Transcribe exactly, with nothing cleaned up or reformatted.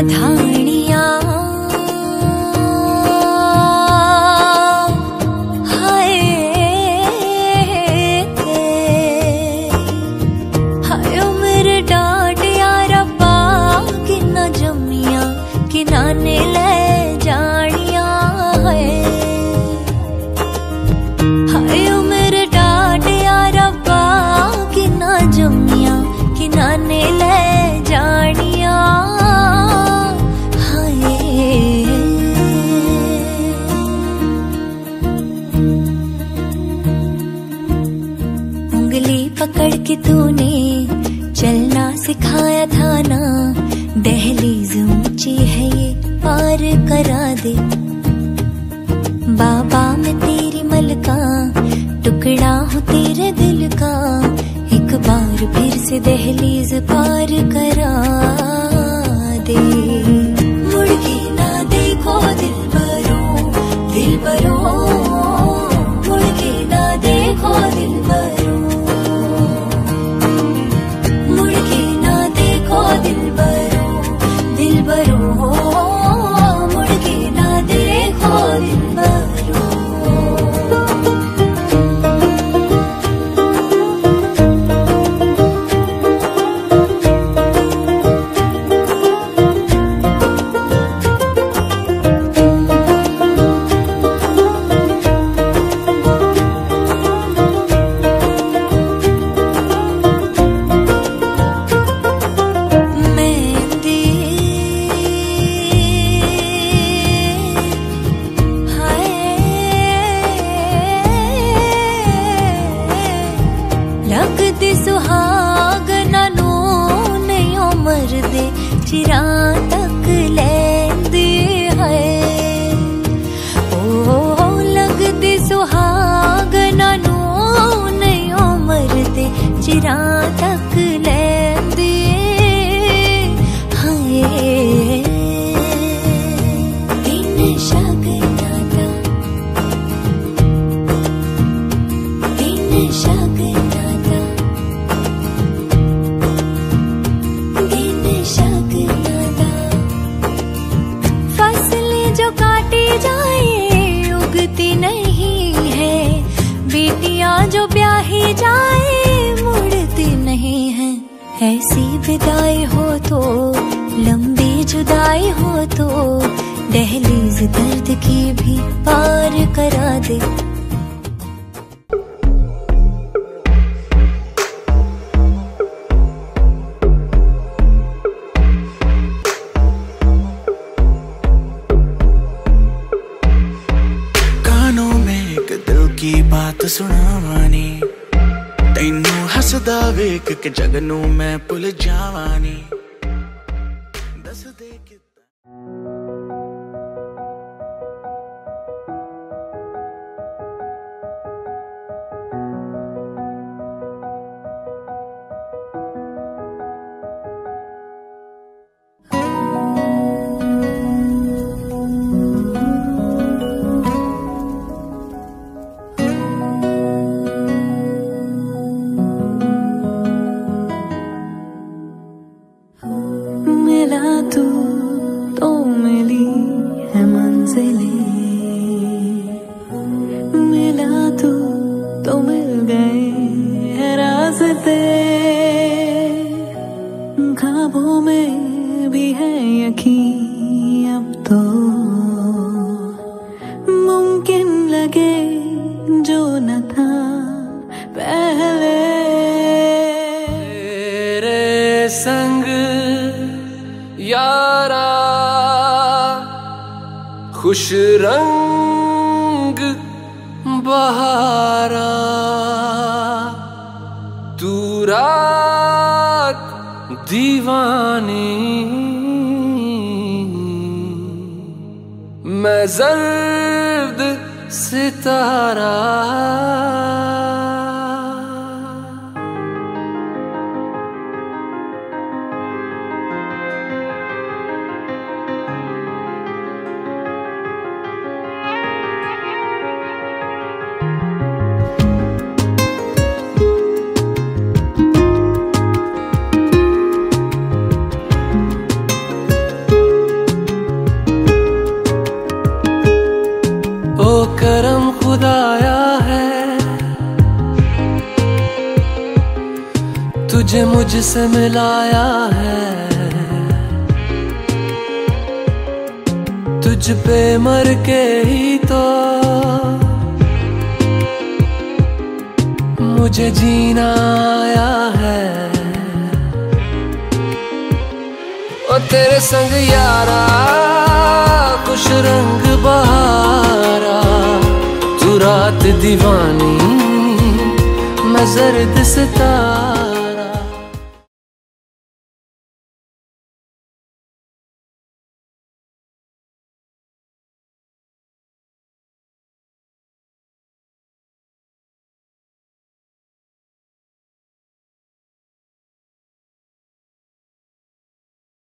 धानिया हाय हाय मेरे डांट यार रब्बा किन्ना जम्मिया किनाने ले जानिया है हाय मेरे डांट यार रब्बा किन्ना जम्मिया किनाने ले जानिया पकड़ के तूने चलना सिखाया था ना, दहलीज ऊंची है ये पार करा दे। बाबा मैं तेरी मलका, टुकड़ा हूँ तेरे दिल का, एक बार फिर से दहलीज पार करा दे। मुड़ के ना देखो दिल बरो, दिल बरो, मुड़ के ना देखो दिल बरो, दिल बरो, दिल बरो, मुड़ के ना देखो दिल बरो। चिरा तक लेंदी है ओ लगदी सुहागना नू नहीं उमरदे, चिरा तक लेंदी है। दिन शगना दा, दिन शगना दा, जाए उगती नहीं है, बेटियां जो ब्याही जाए मुड़ती नहीं है। ऐसी विदाई हो तो, लंबी जुदाई हो तो, दहलीज दर्द की भी पार करा दे। बात सुनावानी तैनू हसदा वेख के जगनू मैं भुल जावानी। दस दे कि तू तो मिली है मंजिलें, मिला तू तो मिल गए है रास्ते, ख्वाबों में भी है यकीन अब तो, मुमकिन लगे जो न था पहले। तेरे संग यारा खुश रंग बहारा, तू रात दीवानी, मैं जर्द सितारा। तुझसे मिलाया है, तुझ पे मर के ही तो मुझे जीना आया है। ओ तेरे संग यारा खुश रंग बहारा, तू रात दीवानी मैं जर्द सितारा।